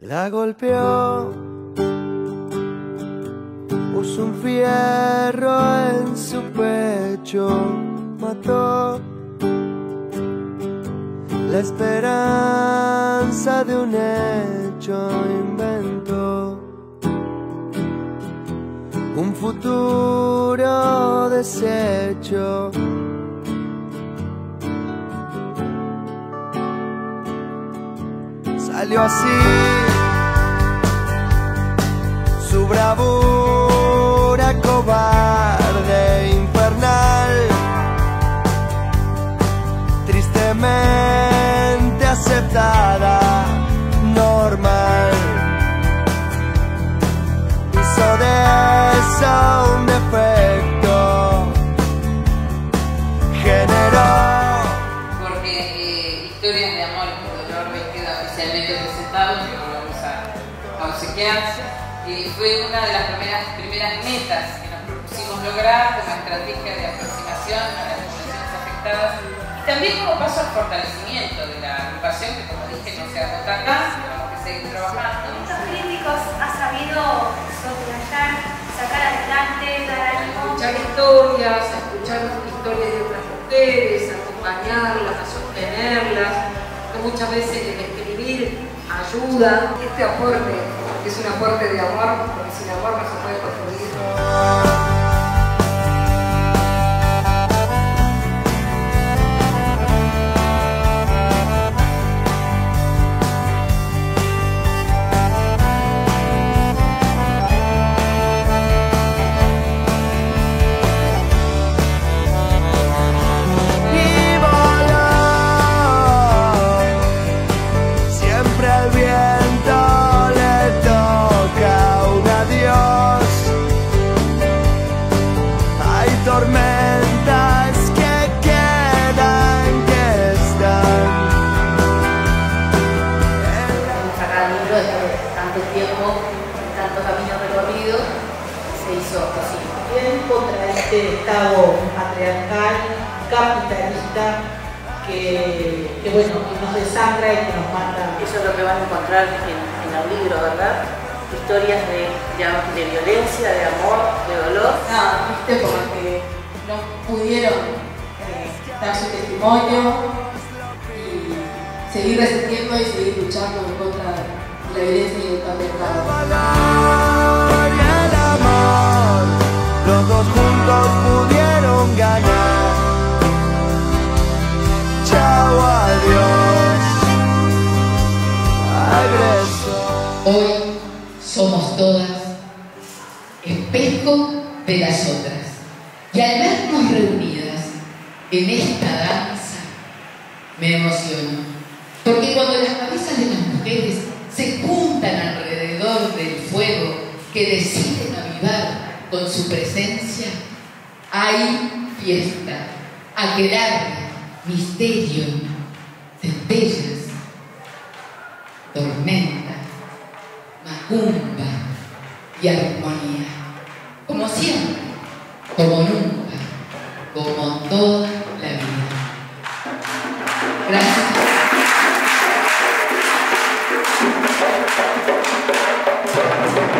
La golpeó, puso un fierro en su pecho, mató la esperanza de un hecho, inventó un futuro deshecho. Salió así su bravura cobarde, infernal, tristemente aceptada, normal. Hizo de eso un defecto, generó. Porque historias de amor y dolor me queda oficialmente presentado, que lo vamos a obsequiar. Fue una de las primeras metas que nos propusimos lograr como estrategia de aproximación a las poblaciones afectadas y también como paso al fortalecimiento de la agrupación, que como dije no se agota acá, tenemos que seguir trabajando. Muchos críticos han sabido soslayar, sacar adelante, dar ánimo. Escuchar historias, escuchar historias de otras mujeres, acompañarlas, a sostenerlas, que muchas veces el escribir ayuda. Este aporte es un aporte de amor, porque sin amor no se puede construir. Tormentas que quedan, que están. Hemos sacado el libro después de tanto tiempo, tanto camino recorrido, se hizo posible. Bien contra este Estado patriarcal, capitalista, que bueno, que nos desangra y que nos mata. Eso es lo que van a encontrar en el libro, ¿verdad? Historias de violencia, de amor, de dolor. Nada, viste, porque no pudieron dar su testimonio y seguir resistiendo y seguir luchando en contra de la violencia y el patriarcado. El valor y el amor, los dos juntos pudieron ganar. Chao, adiós, agresor. Hoy somos todas espejo de las otras. Y al vernos reunidas en esta danza, me emociono. Porque cuando las cabezas de las mujeres se juntan alrededor del fuego que deciden avivar con su presencia, hay fiesta, aquelarre, misterio, centellas, tormenta, macumba y armonía. Como siempre, como nunca, como toda la vida. Gracias.